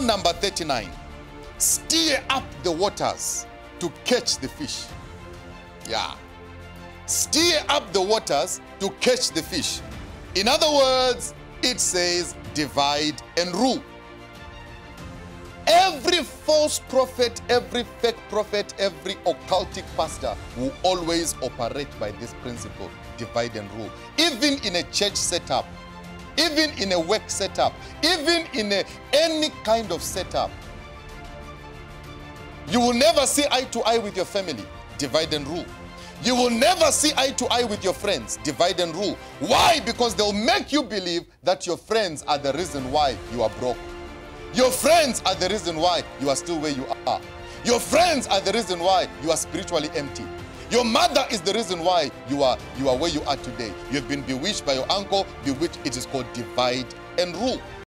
number 39. Stir up the waters to catch the fish. Yeah. Stir up the waters to catch the fish. In other words, it says divide and rule. Every false prophet, every fake prophet, every occultic pastor will always operate by this principle, divide and rule. Even in a church setup, even in a work setup, even in any kind of setup, you will never see eye to eye with your family, divide and rule. You will never see eye to eye with your friends, divide and rule. Why? Because they'll make you believe that your friends are the reason why you are broke. Your friends are the reason why you are still where you are. Your friends are the reason why you are spiritually empty. Your mother is the reason why you are where you are today. You've been bewitched by your uncle, bewitched. It is called divide and rule.